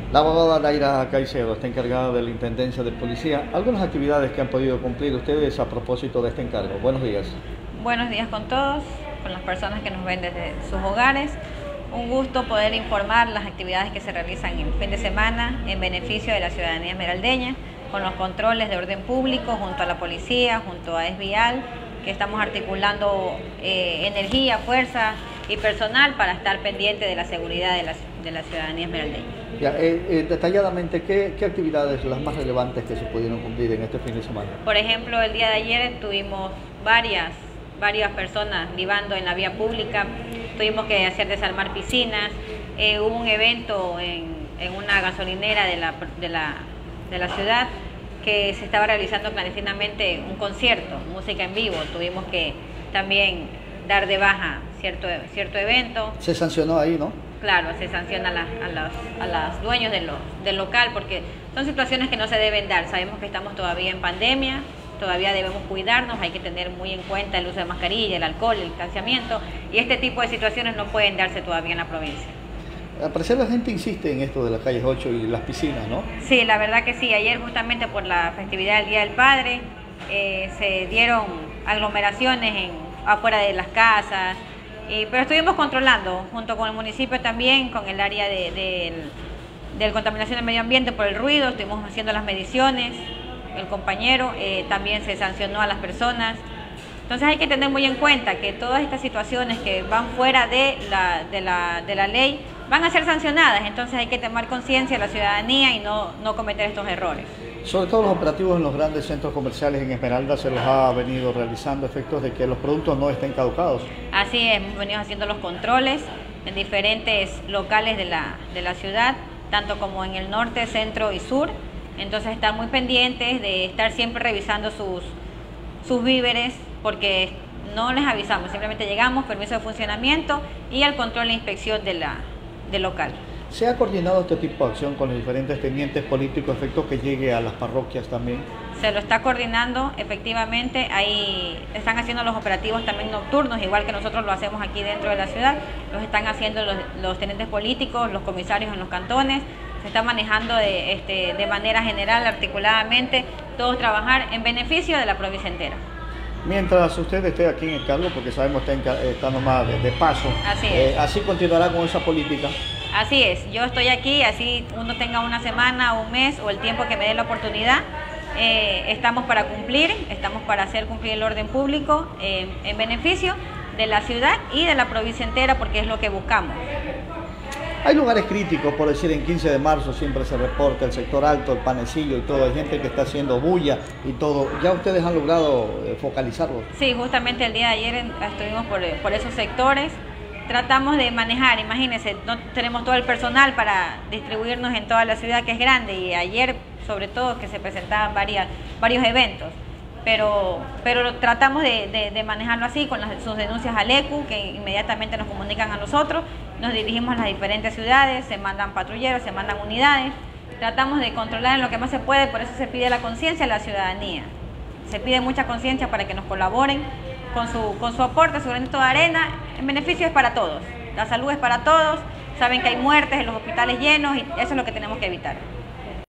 La abogada Daira Caicedo está encargada de la Intendencia de Policía. Algunas actividades que han podido cumplir ustedes a propósito de este encargo. Buenos días. Buenos días con todos, con las personas que nos ven desde sus hogares. Un gusto poder informar las actividades que se realizan el fin de semana en beneficio de la ciudadanía esmeraldeña, con los controles de orden público junto a la policía, junto a ESVIAL, que estamos articulando energía, fuerza y personal para estar pendiente de la seguridad de la ciudadanía esmeraldeña. Ya, detalladamente, ¿qué actividades las más relevantes que se pudieron cumplir en este fin de semana? Por ejemplo, el día de ayer tuvimos varias personas libando en la vía pública, tuvimos que hacer desarmar piscinas, hubo un evento en una gasolinera de la ciudad que se estaba realizando clandestinamente un concierto, música en vivo, tuvimos que también dar de baja cierto evento. Se sancionó ahí, ¿no? Claro, se sanciona a los dueños del local porque son situaciones que no se deben dar. Sabemos que estamos todavía en pandemia, todavía debemos cuidarnos, hay que tener muy en cuenta el uso de mascarilla, el alcohol, el distanciamiento, y este tipo de situaciones no pueden darse todavía en la provincia. Al parecer la gente insiste en esto de las calles 8 y las piscinas, ¿no? Sí, la verdad que sí. Ayer justamente por la festividad del Día del Padre se dieron aglomeraciones afuera de las casas, pero estuvimos controlando junto con el municipio también, con el área de contaminación del medio ambiente por el ruido, estuvimos haciendo las mediciones, el compañero también se sancionó a las personas. Entonces hay que tener muy en cuenta que todas estas situaciones que van fuera de la ley van a ser sancionadas, entonces hay que tomar conciencia de la ciudadanía y no cometer estos errores. Sobre todo los operativos en los grandes centros comerciales en Esmeralda se los ha venido realizando efectos de que los productos no estén caducados. Así es, hemos venido haciendo los controles en diferentes locales de la ciudad, tanto como en el norte, centro y sur, entonces estar muy pendientes de estar siempre revisando sus víveres, porque no les avisamos, simplemente llegamos, permiso de funcionamiento y al control e inspección del local. ¿Se ha coordinado este tipo de acción con los diferentes tenientes políticos, efectos que llegue a las parroquias también? Se lo está coordinando, efectivamente, ahí están haciendo los operativos también nocturnos, igual que nosotros lo hacemos aquí dentro de la ciudad, los están haciendo los tenientes políticos, los comisarios en los cantones, se está manejando de manera general, articuladamente, todos trabajar en beneficio de la provincia entera. Mientras usted esté aquí en el cargo, porque sabemos que está nomás de paso, así continuará con esa política. Así es, yo estoy aquí, así uno tenga una semana, un mes o el tiempo que me dé la oportunidad, estamos para cumplir, estamos para hacer cumplir el orden público en beneficio de la ciudad y de la provincia entera, porque es lo que buscamos. Hay lugares críticos, por decir, en 15 de marzo siempre se reporta el sector alto, el Panecillo y todo, hay gente que está haciendo bulla y todo. ¿Ya ustedes han logrado focalizarlo? Sí, justamente el día de ayer estuvimos por esos sectores, tratamos de manejar, imagínense, no tenemos todo el personal para distribuirnos en toda la ciudad que es grande, y ayer sobre todo que se presentaban varios eventos. Pero tratamos de manejarlo así, con sus denuncias al ECU, que inmediatamente nos comunican a nosotros, nos dirigimos a las diferentes ciudades, se mandan patrulleros, se mandan unidades, tratamos de controlar en lo que más se puede, por eso se pide la conciencia a la ciudadanía, se pide mucha conciencia para que nos colaboren con su aporte, su granito de arena, el beneficio es para todos, la salud es para todos, saben que hay muertes en los hospitales llenos y eso es lo que tenemos que evitar.